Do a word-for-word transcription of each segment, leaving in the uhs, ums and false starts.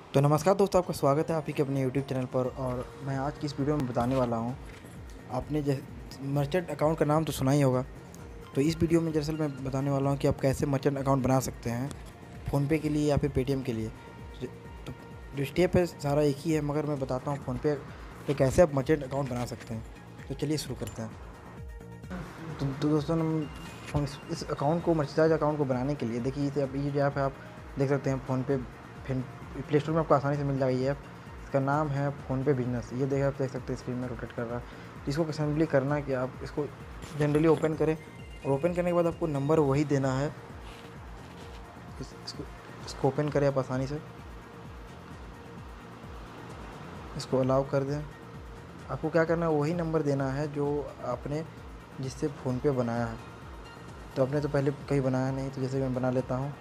तो नमस्कार दोस्तों, आपका स्वागत है आप ही के अपने यूट्यूब चैनल पर। और मैं आज की इस वीडियो में बताने वाला हूं, आपने जैसे मर्चेंट अकाउंट का नाम तो सुना ही होगा। तो इस वीडियो में दरअसल मैं बताने वाला हूं कि आप कैसे मर्चेंट अकाउंट बना सकते हैं फ़ोनपे के लिए या फिर पेटीएम के लिए। तो जो स्टेप है सारा एक ही है, मगर मैं बताता हूँ फ़ोनपे पे कैसे आप मर्चेंट अकाउंट बना सकते हैं। तो चलिए शुरू करते हैं। तो, तो दोस्तों, हम इस, इस अकाउंट को मर्चेंडाइज अकाउंट को बनाने के लिए देखिए, ये ये जो ऐप है आप देख सकते हैं फ़ोनपे। फिर प्ले स्टोर में आपको आसानी से मिल जाएगी ये ऐप। इसका नाम है फ़ोनपे बिजनेस। ये देख आप देख सकते हैं, स्क्रीन में रोटेट कर रहा है। तो इसको सिंपली करना है कि आप इसको जनरली ओपन करें, और ओपन करने के बाद आपको नंबर वही देना है। इस, इसको इसको ओपन करें आप आसानी से, इसको अलाउ कर दें। आपको क्या करना है, वही नंबर देना है जो आपने जिससे फ़ोनपे बनाया है। तो आपने तो पहले कहीं बनाया नहीं, तो जैसे मैं बना लेता हूँ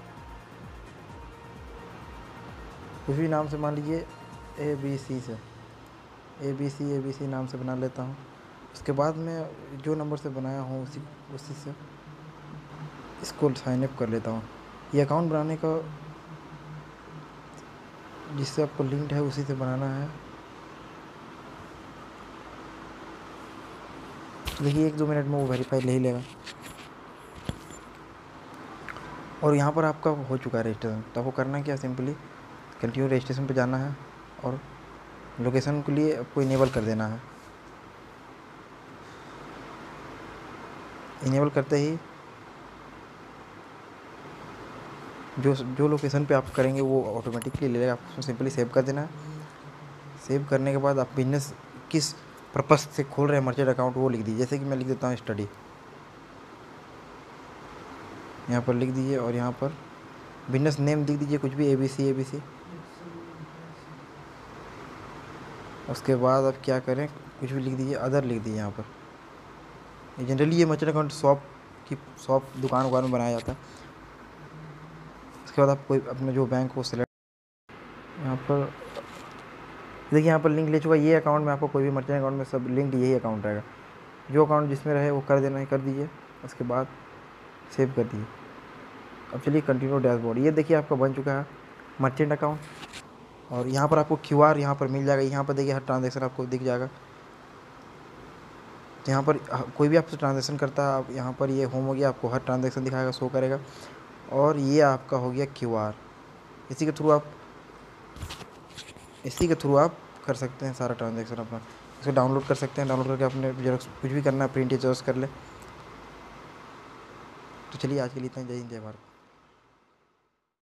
कुछ भी नाम से, मान लीजिए ए बी सी से, A B C A B C नाम से बना लेता हूँ। उसके बाद मैं जो नंबर से बनाया हूँ उसी उसी से इसको साइन अप कर लेता हूँ। ये अकाउंट बनाने का जिससे आपको लिंक्ड है उसी से बनाना है। देखिए एक दो मिनट में वो वेरीफाई ले ही लेगा, और यहाँ पर आपका हो चुका है रजिस्ट्रेशन। तो आपको करना क्या, सिंपली कंटिन्यू रजिस्ट्रेशन पे जाना है और लोकेशन के लिए आपको इनेबल कर देना है। इनेबल करते ही जो जो लोकेशन पे आप करेंगे वो ऑटोमेटिकली ले लेगा। आपको सिंपली सेव कर देना है। सेव करने के बाद आप बिजनेस किस पर्पस से खोल रहे हैं मर्चेंट अकाउंट वो लिख दीजिए। जैसे कि मैं लिख देता हूँ स्टडी, यहाँ पर लिख दीजिए, और यहाँ पर बिजनेस नेम लिख दीजिए कुछ भी, A B C A B C. उसके बाद आप क्या करें, कुछ भी लिख दीजिए, अदर लिख दीजिए यहाँ पर। ये जनरली ये मर्चेंट अकाउंट शॉप की शॉप दुकान वुकान में बनाया जाता है। उसके बाद आप कोई अपना जो बैंक को सिलेक्ट, यहाँ पर देखिए यहाँ पर लिंक ले चुका। ये अकाउंट में आपको कोई भी मर्चेंट अकाउंट में सब लिंक यही अकाउंट रहेगा। जो अकाउंट जिसमें रहे वो कर देना है, कर दीजिए। उसके बाद सेव कर दीजिए। अब चलिए कंटिन्यू डैशबोर्ड। ये देखिए आपका बन चुका है मर्चेंट अकाउंट, और यहाँ पर आपको क्यू आर यहाँ पर मिल जाएगा। यहाँ पर देखिए हर ट्रांजेक्शन आपको दिख जाएगा। तो यहाँ पर कोई भी आपसे ट्रांजेक्शन करता है, आप यहाँ पर ये होम हो गया, आपको हर ट्रांजेक्शन दिखाएगा, शो करेगा। और ये आपका हो गया क्यू आर। इसी के थ्रू आप इसी के थ्रू आप कर सकते हैं सारा ट्रांजेक्शन अपना। इसको डाउनलोड कर सकते हैं, डाउनलोड करके अपने जेरॉक्स कुछ भी करना है, प्रिंट या जेरॉक्स कर ले। तो चलिए आज के लिए इतना ही। जय हिंद, जय भारत।